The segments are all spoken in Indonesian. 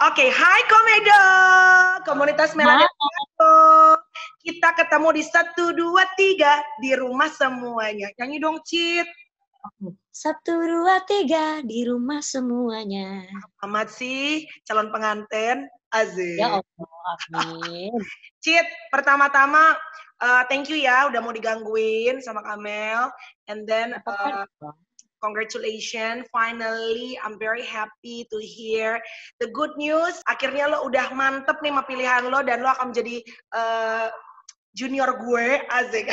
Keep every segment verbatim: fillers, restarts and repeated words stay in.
Oke, hai Komedo, komunitas Melania. Kita ketemu di satu, dua, tiga, di rumah semuanya. Nyanyi dong, Cit. Satu, dua, tiga, di rumah semuanya. Amat sih, calon pengantin. Aziz. Ya Allah, amin. Cit, pertama-tama, uh, thank you ya, udah mau digangguin sama Kamel. And then, uh, congratulations, finally, I'm very happy to hear the good news. Akhirnya lo udah mantep nih sama pilihan lo, dan lo akan menjadi uh, junior gue, asik.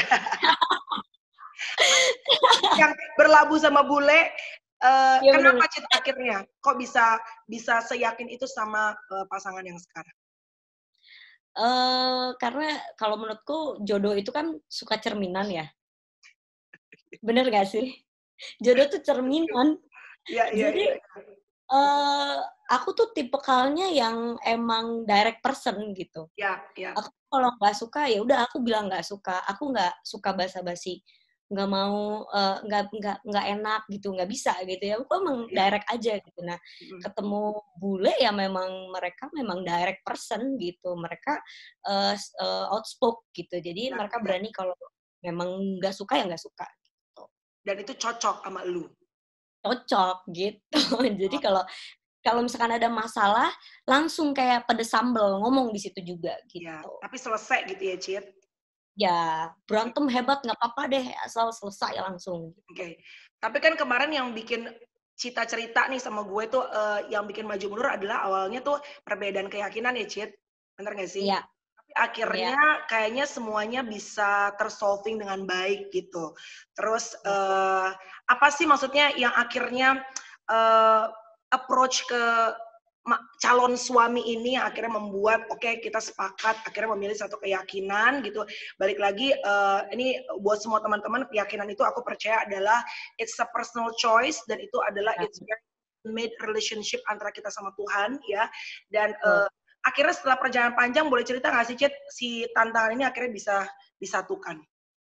Yang berlabuh sama bule. Uh, ya, kenapa Cit akhirnya? Kok bisa bisa seyakin itu sama uh, pasangan yang sekarang? Uh, karena kalau menurutku jodoh itu kan suka cerminan ya. Bener gak sih? Jodoh tuh cerminan. Ya, ya, Jadi ya. Uh, aku tuh tipikalnya yang emang direct person gitu. Ya, ya. Aku kalau nggak suka ya udah aku bilang nggak suka. Aku nggak suka basa-basi, nggak mau, uh, nggak nggak nggak enak gitu, nggak bisa gitu ya. Aku emang ya. direct aja gitu. Nah, hmm. ketemu bule ya memang mereka memang direct person gitu. Mereka uh, uh, outspoken gitu. Jadi ya, mereka ya. berani kalau memang nggak suka ya nggak suka. Gitu. Dan itu cocok sama lu? Cocok gitu. Jadi kalau kalau misalkan ada masalah langsung kayak pedes sambel ngomong di situ juga gitu. Ya, tapi selesai gitu ya, Cit? Ya, berantem hebat nggak apa-apa deh asal selesai langsung. Oke, okay. Tapi kan kemarin yang bikin Cita cerita nih sama gue tuh uh, yang bikin maju mundur adalah awalnya tuh perbedaan keyakinan ya, Cit? Bener nggak sih? Iya. Tapi akhirnya ya. Kayaknya semuanya bisa tersolving dengan baik gitu. Terus uh, apa sih maksudnya yang akhirnya uh, approach ke calon suami ini yang akhirnya membuat oke okay, kita sepakat akhirnya memilih satu keyakinan gitu. Balik lagi uh, ini buat semua teman-teman, keyakinan itu aku percaya adalah it's a personal choice, dan itu adalah ya. It's very made relationship antara kita sama Tuhan ya. Dan uh, akhirnya setelah perjalanan panjang, boleh cerita nggak sih Cit, si tantangan ini akhirnya bisa disatukan?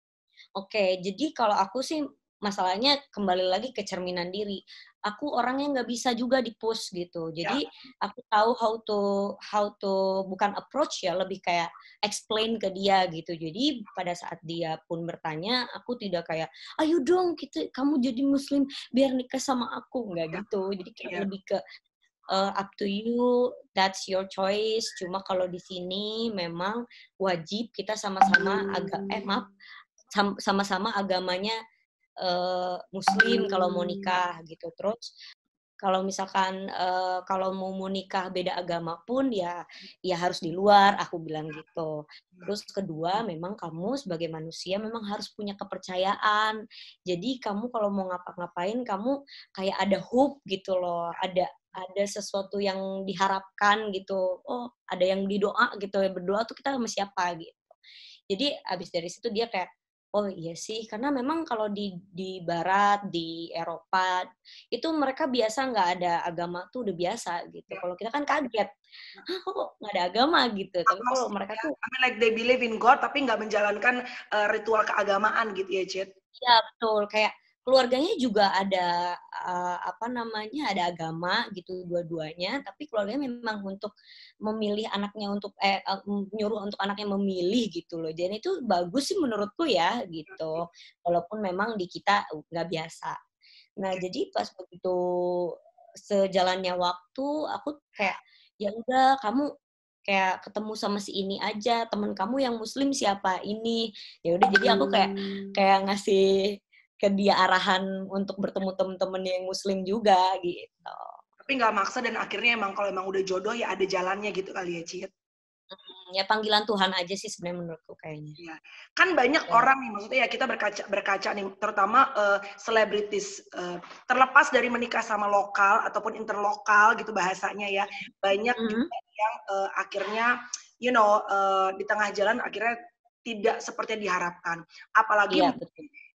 Oke, jadi kalau aku sih masalahnya kembali lagi ke cerminan diri. Aku orangnya nggak bisa juga di-push gitu. Jadi ya. Aku tahu how to how to bukan approach ya, lebih kayak explain ke dia gitu. Jadi pada saat dia pun bertanya, aku tidak kayak, ayo dong kita kamu jadi muslim biar nikah sama aku, nggak ya. Gitu. Jadi kayak ya. Lebih ke uh, up to you, that's your choice. Cuma kalau di sini memang wajib kita sama-sama agak eh maaf sama-sama agamanya uh, muslim kalau mau nikah gitu. Terus kalau misalkan uh, kalau mau mau nikah beda agama pun ya ya harus di luar, aku bilang gitu. Terus kedua, memang kamu sebagai manusia memang harus punya kepercayaan. Jadi kamu kalau mau ngapa-ngapain kamu kayak ada hope gitu loh, ada ada sesuatu yang diharapkan gitu. Oh, ada yang didoa gitu ya, berdoa tuh kita sama siapa gitu. Jadi abis dari situ dia kayak, oh iya sih, karena memang kalau di di Barat, di Eropa, itu mereka biasa nggak ada agama tuh udah biasa gitu. Kalau kita kan kaget, hah kok nggak ada agama gitu. Tapi kalau mereka tuh, I mean like they believe in God tapi nggak menjalankan uh, ritual keagamaan gitu ya, Cid? Iya betul, kayak keluarganya juga ada uh, apa namanya ada agama gitu dua-duanya, tapi keluarganya memang untuk memilih anaknya untuk eh nyuruh untuk anaknya memilih gitu loh. Jadi itu bagus sih menurutku ya gitu. Walaupun memang di kita nggak biasa. Nah jadi pas begitu sejalannya waktu aku kayak ya udah kamu kayak ketemu sama si ini aja, temen kamu yang muslim siapa ini, ya udah jadi aku kayak kayak ngasih ke dia arahan untuk bertemu temen-temen yang muslim juga gitu. Tapi nggak maksa dan akhirnya emang kalau emang udah jodoh ya ada jalannya gitu kali ya, Cid? Hmm, ya panggilan Tuhan aja sih sebenarnya menurutku kayaknya. Ya. Kan banyak ya. Orang nih, maksudnya ya kita berkaca berkaca nih, terutama selebritis uh, uh, terlepas dari menikah sama lokal ataupun interlokal gitu bahasanya ya, banyak mm-hmm. juga yang uh, akhirnya you know uh, di tengah jalan akhirnya tidak seperti yang diharapkan. Apalagi ya,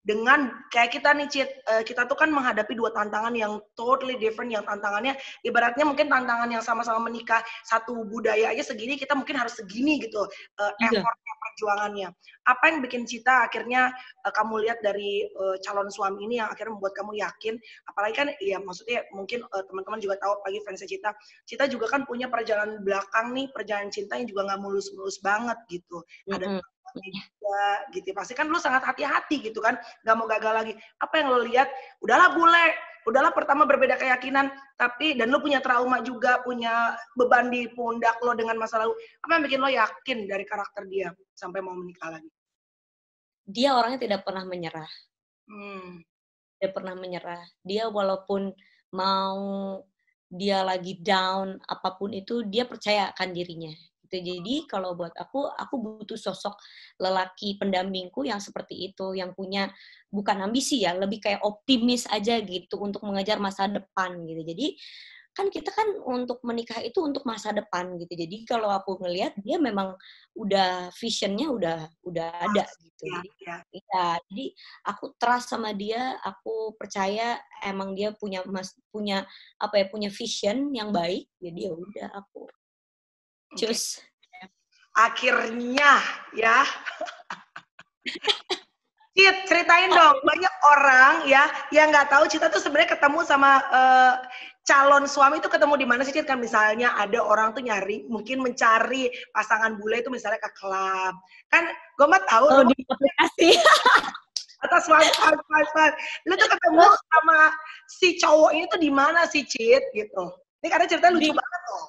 dengan kayak kita nih Cit, uh, kita tuh kan menghadapi dua tantangan yang totally different, yang tantangannya ibaratnya mungkin tantangan yang sama-sama menikah satu budaya aja segini, kita mungkin harus segini gitu uh, Iya. effortnya, perjuangannya. Apa yang bikin Cita akhirnya uh, kamu lihat dari uh, calon suami ini yang akhirnya membuat kamu yakin, apalagi kan ya maksudnya mungkin uh, teman-teman juga tahu apalagi fansnya Cita, Cita juga kan punya perjalanan belakang nih, perjalanan cinta yang juga nggak mulus-mulus banget gitu. Ada Mm-mm. juga gitu. Pasti kan lu sangat hati-hati gitu kan, nggak mau gagal lagi. Apa yang lo lihat? Udahlah bule, udahlah pertama berbeda keyakinan, tapi dan lo punya trauma juga, punya beban di pundak lo dengan masa lalu. Apa yang bikin lo yakin dari karakter dia sampai mau menikah lagi? Dia orangnya tidak pernah menyerah. Hmm. Dia pernah menyerah. Dia walaupun mau dia lagi down, apapun itu, dia percaya akan dirinya. Jadi kalau buat aku, aku butuh sosok lelaki pendampingku yang seperti itu, yang punya bukan ambisi ya, lebih kayak optimis aja gitu untuk mengejar masa depan gitu. Jadi kan kita kan untuk menikah itu untuk masa depan gitu. Jadi kalau aku ngelihat dia memang udah visionnya udah udah ada gitu. Ya, Jadi ya. ya, jadi aku trust sama dia, aku percaya emang dia punya mas punya apa ya, punya vision yang baik. Jadi ya udah aku Okay. cus. Akhirnya ya. Cit, ceritain dong. Banyak orang ya yang nggak tahu Cita tuh sebenarnya ketemu sama uh, calon suami itu ketemu di mana sih Cit? Kan misalnya ada orang tuh nyari, mungkin mencari pasangan bule itu misalnya ke klub. Kan gue mah tahu. Oh, di aplikasi. Atau swipe, swipe, swipe, swipe. Lu tuh ketemu sama si cowok ini tuh di mana sih Cit? Gitu. Ini karena ceritanya lucu Di, banget loh.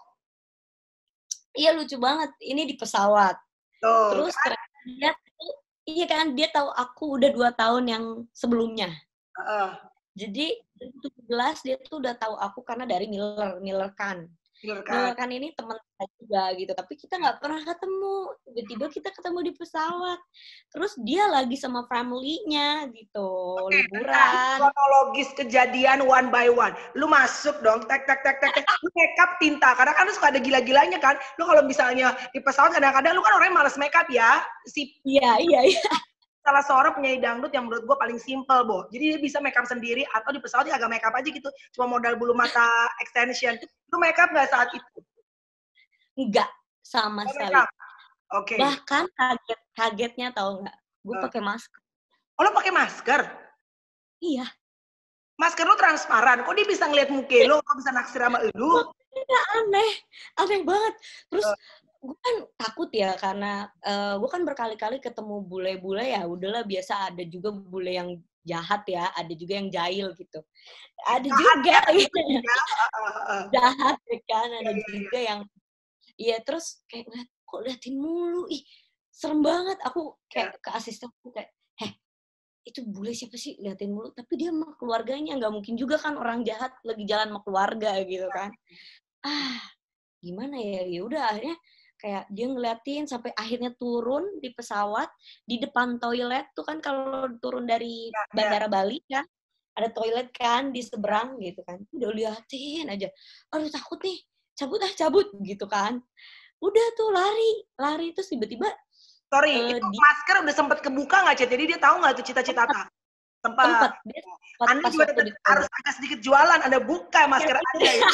Iya lucu banget. Ini di pesawat. Tuh, Terus kan? dia, iya kan dia tahu aku udah dua tahun yang sebelumnya. Uh, Jadi itu jelas dia tuh udah tahu aku karena dari Miller, Miller Khan. Miller Khan. Miller Khan ini teman saya juga gitu, tapi kita nggak pernah ketemu. Tiba-tiba kita ketemu di pesawat. Terus dia lagi sama family-nya gitu, Oke, liburan. kronologis kejadian one by one. Lu masuk dong, tek tek tek tek tek. Lu makeup tinta, karena kan lu suka ada gila-gilanya kan. Lu kalau misalnya di pesawat kadang-kadang lu kan orangnya malas makeup ya. Si Iya, iya, iya. salah seorang penyanyi dangdut yang menurut gue paling simple, Bo. Jadi dia bisa makeup sendiri atau di pesawat dia agak makeup aja gitu. Cuma modal bulu mata extension. Lu makeup nggak saat itu? Enggak sama Oh, sekali. makeup. Oke. Okay. Bahkan kaget kagetnya tahu nggak? Gue Uh. pakai masker. Oh, lu pakai masker? Iya. Masker lu transparan. Kok dia bisa ngeliat muka lu? Kok bisa naksir sama lu? Makanya aneh. Aneh banget. Terus uh. gue kan takut ya karena uh, gue kan berkali-kali ketemu bule-bule ya udahlah biasa, ada juga bule yang jahat ya, ada juga yang jahil gitu. Ada jahat juga ya, gitu. Ya. Uh, uh, uh. Jahat ya kan, ada ya, juga ya. yang iya terus kayak kok liatin mulu, ih serem banget. Aku kayak ya. ke asistenku kayak, heh itu bule siapa sih liatin mulu, tapi dia sama keluarganya, nggak mungkin juga kan orang jahat lagi jalan sama keluarga gitu kan. Ah gimana ya, ya udah akhirnya kayak dia ngeliatin sampai akhirnya turun di pesawat di depan toilet tuh kan, kalau turun dari ya, bandara ya. Bali kan ada toilet kan di seberang gitu kan, udah liatin aja, aduh takut nih, cabut ah cabut gitu kan, udah tuh lari lari terus tiba-tiba sorry uh, itu di... masker udah sempet kebuka nggak Cit? Jadi dia tahu nggak tuh cita-cita tak sempat, sempat. Dia sempat Anda juga tetap harus agak sedikit jualan, Anda buka masker Anda ya.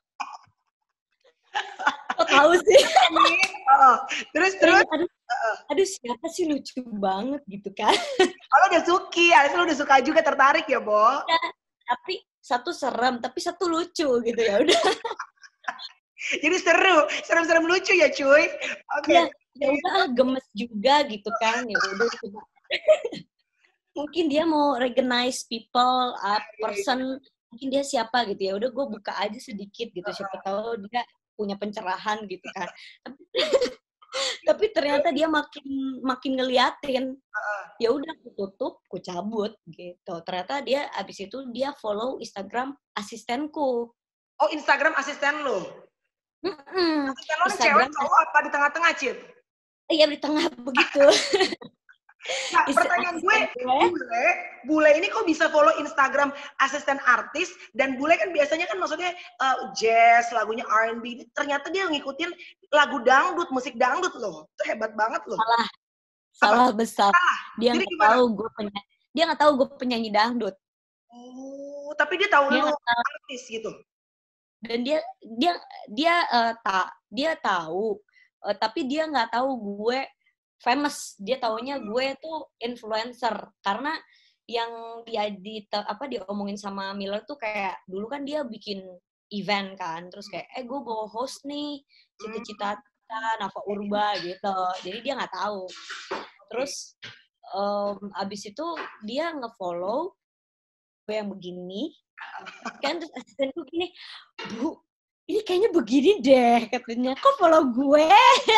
Kok tahu sih? Oh, terus terus aduh, aduh siapa sih lucu banget gitu kan. Kalau udah suki, harusnya lu udah suka juga, tertarik ya, Bo? Ya, tapi satu serem, tapi satu lucu gitu ya udah. Jadi seru, serem-serem lucu ya, cuy. Oke. Okay. Ya, ya udah gemes juga gitu kan. Ya udah coba. Mungkin dia mau recognize people, a person, mungkin dia siapa gitu ya. Udah gue buka aja sedikit gitu, siapa tahu dia punya pencerahan gitu kan. Tapi, tapi ternyata dia makin makin ngeliatin. Ya udah aku tutup, aku cabut gitu. Ternyata dia abis itu dia follow Instagram asistenku. Oh, Instagram asisten lo? Mm-mm. Asisten lo cewek cowok apa di tengah-tengah, Cit? Iya, di tengah begitu. Nah, pertanyaan gue, bule, bule ini kok bisa follow Instagram asisten artis, dan bule kan biasanya kan maksudnya uh, jazz, lagunya R and B, ternyata dia ngikutin lagu dangdut, musik dangdut loh. Itu hebat banget loh. Salah, salah besar. Salah. Dia nggak tahu gue penyanyi, Dia nggak tahu gue penyanyi dangdut. Oh, tapi dia tahu Dia lu nggak tahu. artis gitu. Dan dia dia dia uh, tak dia tahu, uh, tapi dia nggak tahu gue famous. Dia taunya gue tuh influencer karena yang dia di apa diomongin sama Miller tuh kayak dulu kan dia bikin event kan, terus kayak eh gue bawa host nih, cita-cita Nafa Urba gitu. Jadi dia nggak tahu. Terus um, abis itu dia nge-follow gue yang begini kan, terus asistenku gini, Bu, ini kayaknya begini deh katanya, kok follow gue?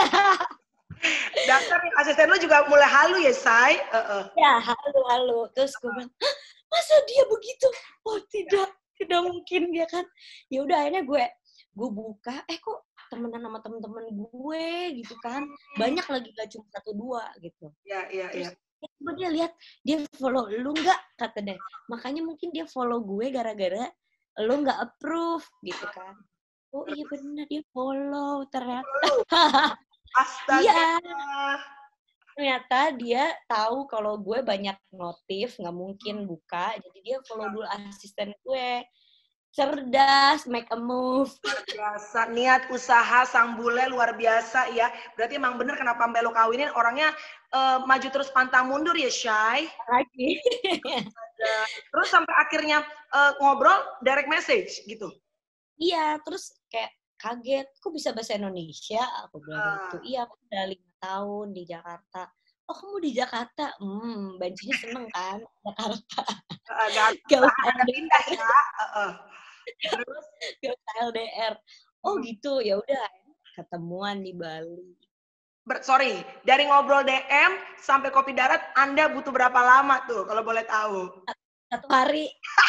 Dasar asisten lu juga mulai halu ya, Say? Uh-uh. Ya, halu-halu. Terus gue bilang, masa dia begitu? Oh tidak, tidak mungkin dia kan. Ya udah akhirnya gue gue buka, eh kok temenan sama temen-temen gue gitu kan. Banyak lagi, gak cuma satu dua gitu. Iya, iya, iya. Terus dia lihat, dia follow lu nggak kata dia. Makanya mungkin dia follow gue gara-gara lu nggak approve gitu kan. Oh iya benar, dia follow ternyata. Astaga. Iya. Ternyata dia tahu kalau gue banyak notif, nggak mungkin buka, jadi dia follow dulu asisten gue. Cerdas, make a move. Luar biasa, niat usaha sang bule luar biasa ya. Berarti emang bener kenapa Mbak lo kawinin orangnya uh, maju terus pantang mundur ya, Shay. Lagi. Terus sampai akhirnya uh, ngobrol direct message gitu. Iya, terus kayak kaget, kok bisa bahasa Indonesia? Aku bilang uh. gitu. Iya, aku udah lima tahun di Jakarta. Oh, kamu di Jakarta? Hmm, Banjinya seneng kan? Jakarta. Uh, gak usah pindah ya. Uh-uh. Terus gak usah L D R. Oh hmm. gitu, ya udah ketemuan di Bali. Ber- sorry, dari ngobrol D M sampai kopi darat, Anda butuh berapa lama tuh kalau boleh tahu? Satu hari.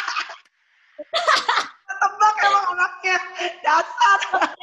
Tebak emang anaknya, dasar.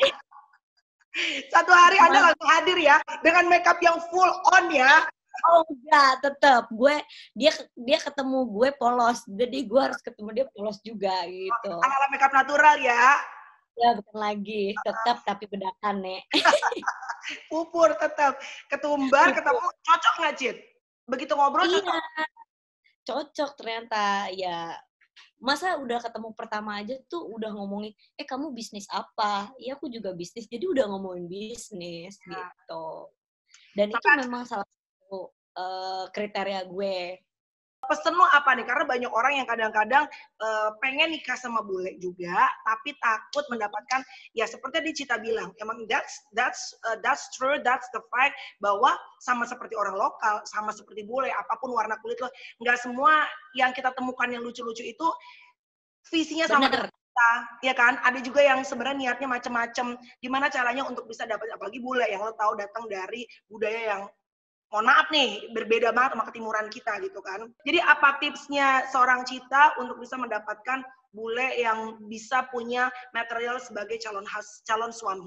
Satu hari Anda langsung hadir ya, dengan makeup yang full on ya. Oh enggak, tetap gue dia dia ketemu gue polos, jadi gue harus ketemu dia polos juga gitu. Oh, ala makeup natural ya? Ya bukan lagi, tetap uh. tapi bedakan nek. Pupur tetap, ketumbar, Pupur. Ketemu cocok nggak Cid? Begitu ngobrol iya, cocok? Cocok ternyata ya. Masa udah ketemu pertama aja tuh udah ngomongin, eh kamu bisnis apa? Iya aku juga bisnis, jadi udah ngomongin bisnis nah. gitu. Dan Sampai itu memang salah satu uh, kriteria gue. Pesen lo apa nih? Karena banyak orang yang kadang-kadang uh, pengen nikah sama bule juga, tapi takut mendapatkan, ya seperti yang Cita bilang, emang that's that's uh, that's true, that's the fact, bahwa sama seperti orang lokal, sama seperti bule, apapun warna kulit lo, nggak semua yang kita temukan yang lucu-lucu itu visinya sama dengan kita, ya kan? Ada juga yang sebenarnya niatnya macam-macam. Gimana caranya untuk bisa dapat, apalagi bule yang lo tahu datang dari budaya yang mohon maaf nih, berbeda banget sama ketimuran kita gitu kan. Jadi apa tipsnya seorang Cita untuk bisa mendapatkan bule yang bisa punya material sebagai calon has, calon suami?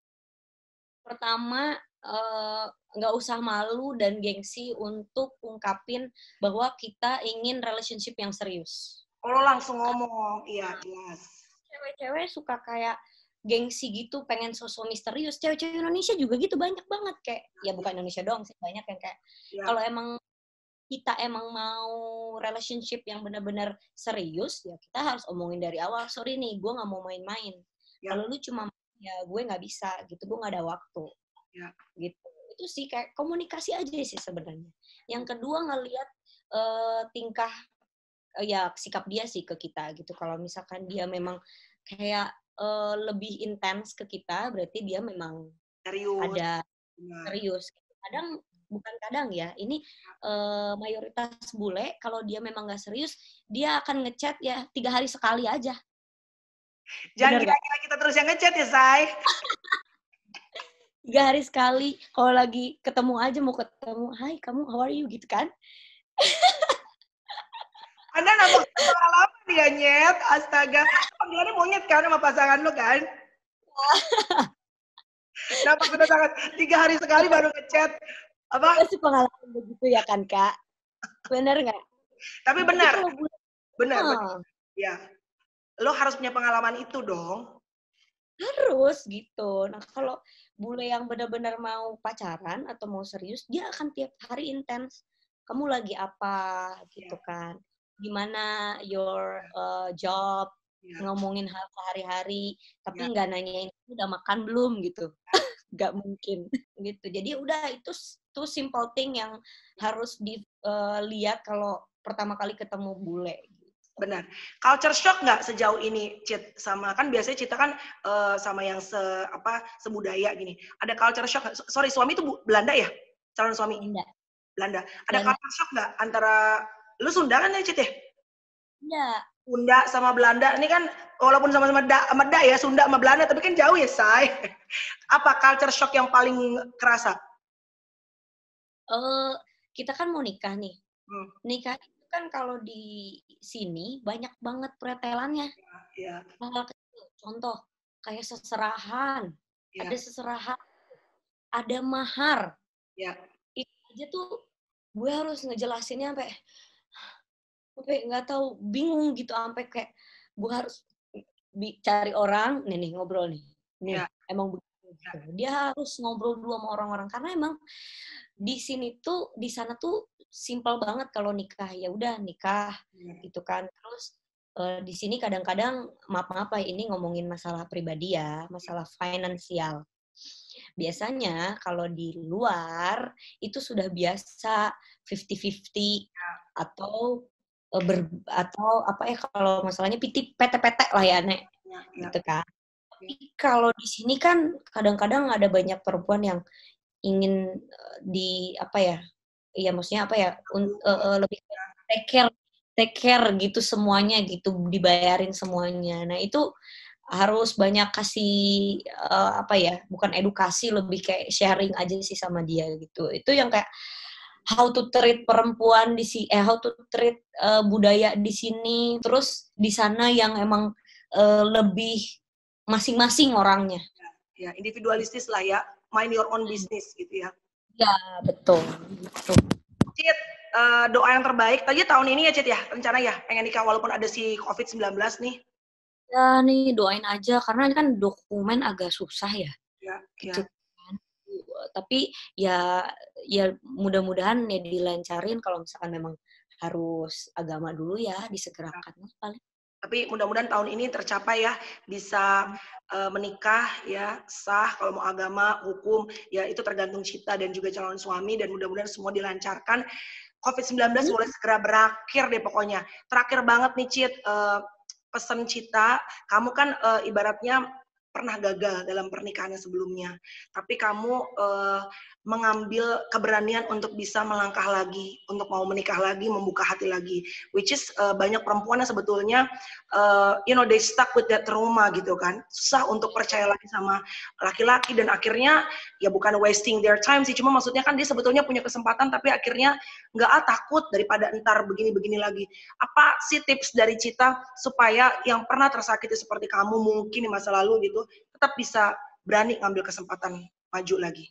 Pertama, nggak uh, usah malu dan gengsi untuk ungkapin bahwa kita ingin relationship yang serius. Kalau langsung ngomong, iya, jelas. Cewek-cewek suka kayak gengsi gitu, pengen sosok misterius. Cewek-cewek Indonesia juga gitu banyak banget kayak, ya bukan Indonesia doang sih, banyak yang kayak ya. Kalau emang kita emang mau relationship yang benar-benar serius, ya kita harus omongin dari awal. Sorry nih, gue nggak mau main-main. Ya. Kalau lu cuma ya gue nggak bisa gitu, gue nggak ada waktu. Ya. Gitu. Itu sih kayak komunikasi aja sih sebenarnya. Yang kedua ngelihat uh, tingkah uh, ya sikap dia sih ke kita gitu. Kalau misalkan dia memang kayak Uh, lebih intens ke kita, berarti dia memang serius. Ada serius. Kadang, bukan kadang ya, ini uh, mayoritas bule, kalau dia memang nggak serius, dia akan ngechat ya tiga hari sekali aja. Jangan kira-kira kita terus yang ngechat ya, Say. Tiga hari sekali, kalau lagi ketemu aja, mau ketemu, hai kamu, how are you, gitu kan. Anda nambah pengalaman dia, Nyet. Astaga. Panggilannya monyet kan sama pasangan lo kan? Nampak sudah sangat. Tiga hari sekali baru ngechat. Apa? Pasti pengalaman begitu ya kan, Kak? Bener nggak? Tapi benar. Benar, oh. benar. Ya. Lo harus punya pengalaman itu dong. Harus gitu. Nah, kalau bule yang benar-benar mau pacaran atau mau serius, dia akan tiap hari intens. kamu lagi apa gitu yeah. kan, gimana your uh, job, yeah. ngomongin hal sehari-hari, tapi yeah. nggak nanyain udah makan belum gitu, nggak mungkin gitu. Jadi udah itu tuh simple thing yang harus dilihat uh, kalau pertama kali ketemu bule. Benar. Culture shock nggak sejauh ini, Cit? Sama kan biasanya Cita kan uh, sama yang se apa sebudaya gini. Ada culture shock nggak? Sorry, suami itu Belanda ya? Calon suami? Belanda. Belanda. Ada Belanda. culture shock nggak antara lu Sunda kan ya, Cit ya? Enggak. Sunda sama Belanda. Ini kan walaupun sama-sama da, sama da ya, Sunda sama Belanda, tapi kan jauh ya, Say. Apa culture shock yang paling kerasa? Uh, kita kan mau nikah nih. Hmm. Nikah kan kalau di sini banyak banget pretelannya. Ya, ya. Hal kecil, contoh kayak seserahan, ya. Ada seserahan, ada mahar. Ya. Itu aja tuh gue harus ngejelasinnya sampai sampai nggak tahu, bingung gitu, sampai kayak gue harus cari orang, nih nih ngobrol nih, nih ya. Emang begitu. Ya. Dia harus ngobrol dulu sama orang-orang karena emang di sini tuh, di sana tuh simpel banget kalau nikah, ya udah nikah hmm. gitu kan. Terus uh, di sini kadang-kadang maaf-maaf ya, ini ngomongin masalah pribadi ya, masalah finansial. Biasanya kalau di luar itu sudah biasa fifty fifty atau uh, ber, atau apa ya kalau masalahnya P T P T lah ya, Nek. Ya, ya. Gitu kan. Tapi kalau di sini kan kadang-kadang ada banyak perempuan yang ingin di apa ya, iya maksudnya apa ya, un, uh, uh, lebih take care, take care gitu semuanya gitu, dibayarin semuanya. Nah itu harus banyak kasih uh, apa ya, bukan edukasi, lebih kayak sharing aja sih sama dia gitu. Itu yang kayak how to treat perempuan di sini, eh how to treat uh, budaya di sini, terus di sana yang emang uh, lebih masing-masing orangnya. Ya, individualistis lah ya. Mind your own business gitu ya. Ya, betul. betul. Cit, uh, doa yang terbaik. Tadi tahun ini ya, Cit ya, rencana ya, pengen nikah walaupun ada si covid sembilan belas nih. Ya nih, doain aja, karena ini kan dokumen agak susah ya. Ya, gitu ya. kan. Tapi ya, ya mudah-mudahan ya dilancarin, kalau misalkan memang harus agama dulu ya, disegerakan ya. Paling. Tapi mudah-mudahan tahun ini tercapai ya, bisa uh, menikah ya, sah, kalau mau agama, hukum, ya itu tergantung Cita dan juga calon suami, dan mudah-mudahan semua dilancarkan. covid sembilan belas hmm. boleh segera berakhir deh pokoknya. Terakhir banget nih Cit, uh, pesan Cita, kamu kan uh, ibaratnya pernah gagal dalam pernikahannya sebelumnya, tapi kamu uh, mengambil keberanian untuk bisa melangkah lagi, untuk mau menikah lagi, membuka hati lagi, which is uh, banyak perempuan yang sebetulnya uh, you know they stuck with that trauma gitu kan, susah untuk percaya lagi sama laki-laki, dan akhirnya ya bukan wasting their time sih, cuma maksudnya kan dia sebetulnya punya kesempatan tapi akhirnya nggak, ah takut daripada entar begini-begini lagi. Apa sih tips dari Cita supaya yang pernah tersakiti seperti kamu mungkin di masa lalu gitu tetap bisa berani ngambil kesempatan maju lagi?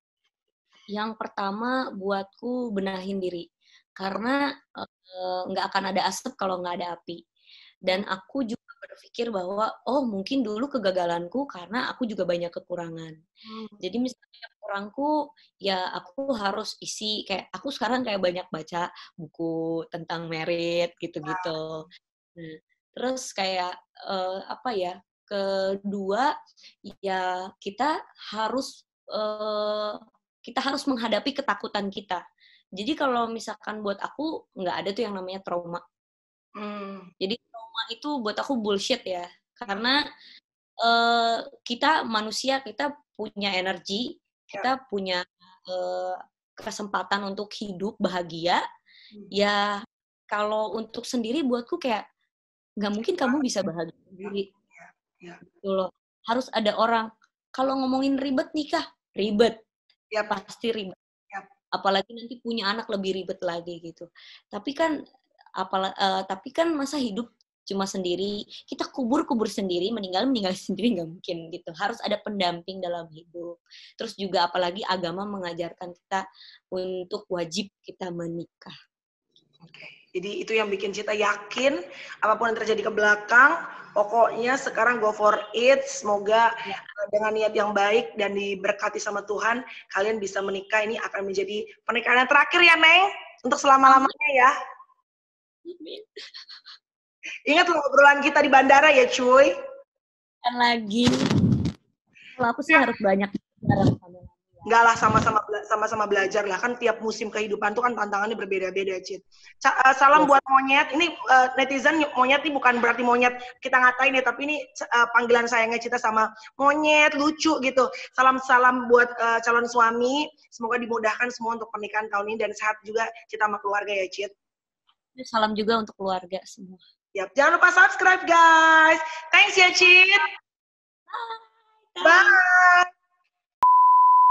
Yang pertama buatku benahin diri, karena nggak uh, akan ada asap kalau nggak ada api. Dan aku juga berpikir bahwa oh mungkin dulu kegagalanku karena aku juga banyak kekurangan. Hmm. Jadi misalnya kurangku ya aku harus isi, kayak aku sekarang kayak banyak baca buku tentang merit gitu-gitu. Nah, terus kayak uh, apa ya? Kedua, ya kita harus uh, kita harus menghadapi ketakutan kita. Jadi kalau misalkan buat aku nggak ada tuh yang namanya trauma. Hmm. Jadi trauma itu buat aku bullshit ya, karena uh, kita manusia, kita punya energi, kita punya uh, kesempatan untuk hidup bahagia. Hmm. Ya kalau untuk sendiri buatku kayak nggak mungkin kamu bisa bahagia sendiri. Ya. Gitu loh. Harus ada orang. Kalau ngomongin ribet nikah, ribet. Ya pasti ribet. Ya. Apalagi nanti punya anak lebih ribet lagi gitu. Tapi kan apalagi uh, tapi kan masa hidup cuma sendiri. Kita kubur-kubur sendiri, meninggal-meninggal sendiri nggak mungkin gitu. Harus ada pendamping dalam hidup. Terus juga apalagi agama mengajarkan kita untuk wajib kita menikah. Oke. Jadi itu yang bikin Cita yakin apapun yang terjadi ke belakang, pokoknya sekarang go for it. Semoga ya, dengan niat yang baik dan diberkati sama Tuhan, kalian bisa menikah. Ini akan menjadi pernikahan yang terakhir ya, Neng. untuk selama-lamanya ya. Ingat loh obrolan kita di bandara ya cuy. Kan lagi. Kalau aku sih harus banyak bareng sama Enggak lah, sama-sama sama-sama belajar lah, kan tiap musim kehidupan tuh kan tantangannya berbeda-beda, Cid. Ca uh, salam yes. buat monyet. Ini uh, netizen monyet ini bukan berarti monyet kita ngatain ya, tapi ini uh, panggilan sayangnya Cita sama monyet, lucu gitu. Salam-salam buat uh, calon suami, semoga dimudahkan semua untuk pernikahan tahun ini dan sehat juga Cita sama keluarga ya, Cid. Salam juga untuk keluarga semua. Yap, jangan lupa subscribe guys. Thanks ya, Cid. Bye. Bye.